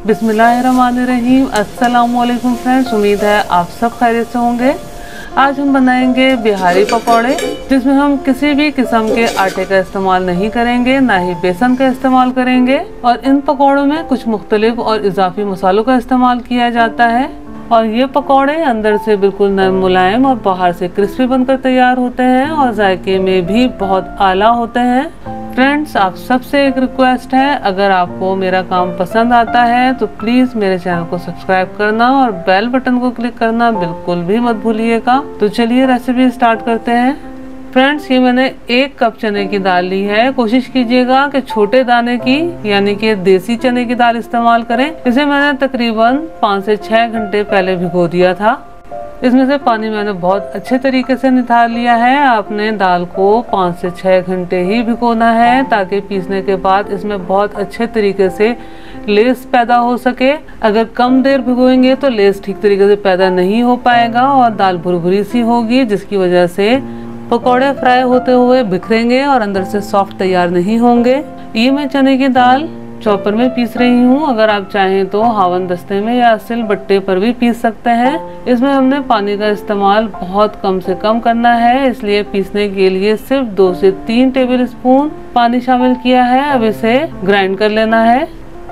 बिस्मिल्लाहिर्रहमानिर्रहीम। अस्सलामुअलैकुम फ्रेंड्स, उम्मीद है आप सब खैरियत से होंगे। आज हम बनाएंगे बिहारी पकौड़े, जिसमें हम किसी भी किस्म के आटे का इस्तेमाल नहीं करेंगे, ना ही बेसन का इस्तेमाल करेंगे। और इन पकौड़ों में कुछ मुख्तलिफ और इजाफी मसालों का इस्तेमाल किया जाता है। और ये पकौड़े अंदर से बिल्कुल नरम मुलायम और बाहर से क्रिस्पी बनकर तैयार होते हैं और जायके में भी बहुत आला होते हैं। फ्रेंड्स, आप सबसे एक रिक्वेस्ट है, अगर आपको मेरा काम पसंद आता है तो प्लीज़ मेरे चैनल को सब्सक्राइब करना और बेल बटन को क्लिक करना बिल्कुल भी मत भूलिएगा। तो चलिए रेसिपी स्टार्ट करते हैं। फ्रेंड्स, ये मैंने 1 कप चने की दाल ली है। कोशिश कीजिएगा कि छोटे दाने की यानी कि देसी चने की दाल इस्तेमाल करें। इसे मैंने तकरीबन 5 से 6 घंटे पहले भिगो दिया था। इसमें से पानी मैंने बहुत अच्छे तरीके से निकाल लिया है। आपने दाल को 5 से 6 घंटे ही भिगोना है, ताकि पीसने के बाद इसमें बहुत अच्छे तरीके से लेस पैदा हो सके। अगर कम देर भिगोएंगे तो लेस ठीक तरीके से पैदा नहीं हो पाएगा और दाल भुरभुरी सी होगी, जिसकी वजह से पकौड़े फ्राई होते हुए बिखरेंगे और अंदर से सॉफ्ट तैयार नहीं होंगे। ये मैं चने की दाल चॉपर में पीस रही हूँ। अगर आप चाहें तो हावन दस्ते में या सिल बट्टे पर भी पीस सकते हैं। इसमें हमने पानी का इस्तेमाल बहुत कम से कम करना है, इसलिए पीसने के लिए सिर्फ 2 से 3 टेबल स्पून पानी शामिल किया है। अब इसे ग्राइंड कर लेना है।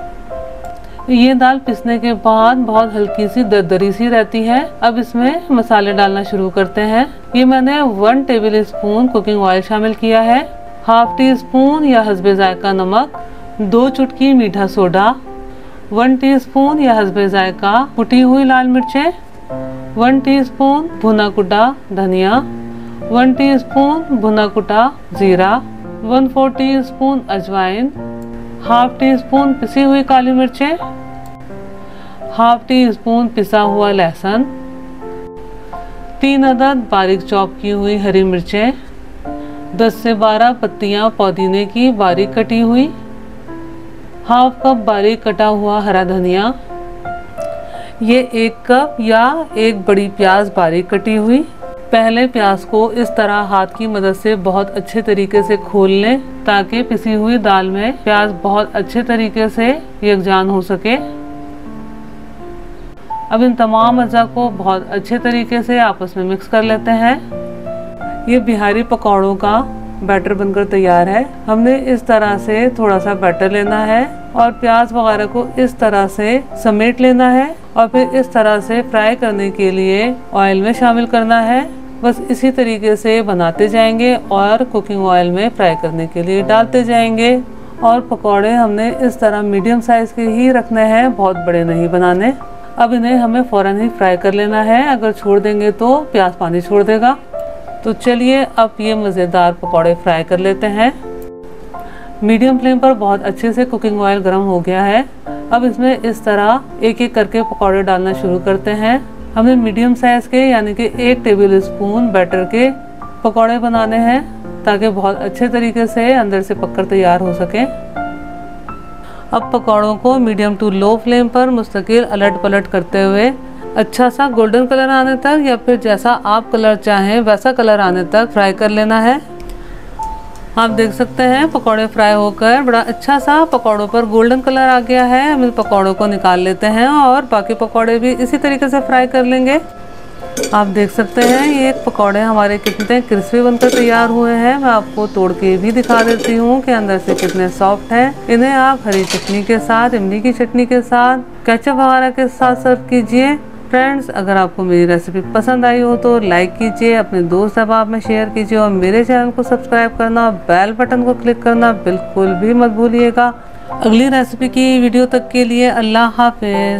ये दाल पिसने के बाद बहुत हल्की सी दरदरी सी रहती है। अब इसमें मसाले डालना शुरू करते हैं। ये मैंने 1 टेबल स्पून कुकिंग ऑयल शामिल किया है, 1/2 टीस्पून या हस्बे जायका नमक, 2 चुटकी मीठा सोडा, 1 टीस्पून या हस्बे जायका कुटी हुई लाल मिर्चें, 1 टीस्पून भुना कुटा धनिया, 1 टीस्पून भुना कुटा जीरा, 1/4 टीस्पून अजवाइन, 1/2 टीस्पून पिसी हुई काली मिर्चें, 1/2 टीस्पून पिसा हुआ लहसुन, 3 अदद बारीक चॉप की हुई हरी मिर्चें, 10 से 12 पत्तियां पुदीने की बारीक कटी हुई, 1/2 कप बारीक कटा हुआ हरा धनिया, ये 1 कप या 1 बड़ी प्याज बारीक कटी हुई। पहले प्याज को इस तरह हाथ की मदद से बहुत अच्छे तरीके से खोल लें, ताकि पिसी हुई दाल में प्याज बहुत अच्छे तरीके से यकजान हो सके। अब इन तमाम अज्जा को बहुत अच्छे तरीके से आपस में मिक्स कर लेते हैं। ये बिहारी पकौड़ों का बैटर बनकर तैयार है। हमने इस तरह से थोड़ा सा बैटर लेना है और प्याज वगैरह को इस तरह से समेट लेना है और फिर इस तरह से फ्राई करने के लिए ऑयल में शामिल करना है। बस इसी तरीके से बनाते जाएंगे और कुकिंग ऑयल में फ्राई करने के लिए डालते जाएंगे। और पकौड़े हमने इस तरह मीडियम साइज के ही रखने हैं, बहुत बड़े नहीं बनाने। अब इन्हें हमें फ़ौरन ही फ्राई कर लेना है, अगर छोड़ देंगे तो प्याज पानी छोड़ देगा। तो चलिए अब ये मज़ेदार पकौड़े फ्राई कर लेते हैं। मीडियम फ्लेम पर बहुत अच्छे से कुकिंग ऑयल गर्म हो गया है। अब इसमें इस तरह एक एक करके पकौड़े डालना शुरू करते हैं। हमें मीडियम साइज के यानी कि 1 टेबल स्पून बैटर के पकौड़े बनाने हैं, ताकि बहुत अच्छे तरीके से अंदर से पककर तैयार हो सके। अब पकौड़ों को मीडियम टू लो फ्लेम पर मुस्तकिल अलट पलट करते हुए अच्छा सा गोल्डन कलर आने तक या फिर जैसा आप कलर चाहें वैसा कलर आने तक फ्राई कर लेना है। आप देख सकते हैं पकौड़े फ्राई होकर बड़ा अच्छा सा पकौड़ों पर गोल्डन कलर आ गया है। हम इन पकौड़ों को निकाल लेते हैं और बाकी पकौड़े भी इसी तरीके से फ्राई कर लेंगे। आप देख सकते हैं ये पकौड़े हमारे कितने क्रिस्पी बनकर तैयार हुए हैं। मैं आपको तोड़ के भी दिखा देती हूँ कि अंदर से कितने सॉफ्ट हैं। इन्हें आप हरी चटनी के साथ, इमली की चटनी के साथ, केचप वगैरह के साथ सर्व कीजिए। फ्रेंड्स, अगर आपको मेरी रेसिपी पसंद आई हो तो लाइक कीजिए, अपने दोस्त अहबाब में शेयर कीजिए और मेरे चैनल को सब्सक्राइब करना, बेल बटन को क्लिक करना बिल्कुल भी मत भूलिएगा। अगली रेसिपी की वीडियो तक के लिए अल्लाह हाफिज।